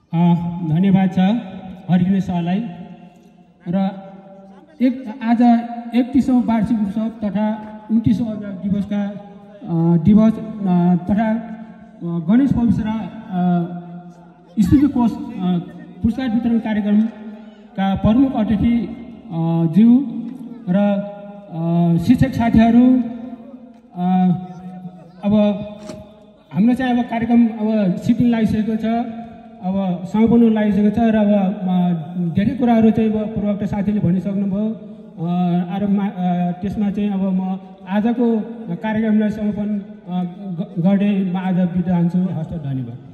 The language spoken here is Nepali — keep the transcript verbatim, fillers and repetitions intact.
धन्यवाद छ हरिकृष्ण सरलाई। र एक आज एकतीसौँ वार्षिक उत्सव तथा उन्तिसौँ अभिभावक दिवसका दिवस तथा गणेश पवित्र स्मृति कोष पुरस्कार वितरण कार्यक्रमका प्रमुख अतिथि ज्यू र शिक्षक साथीहरू, अब हाम्रो चाहिँ अब कार्यक्रम अब सिटिङ लागिसकेको छ, अब समापन लागिसकेको छ र अब धेरै कुराहरू चाहिँ अब पूर्ववक्ता साथीले भनिसक्नुभयो। आरम्भमा त्यसमा चाहिँ अब म आजको कार्यक्रमलाई समापन गर्दै म आज बिदा हुन्छु। हस्त, धन्यवाद।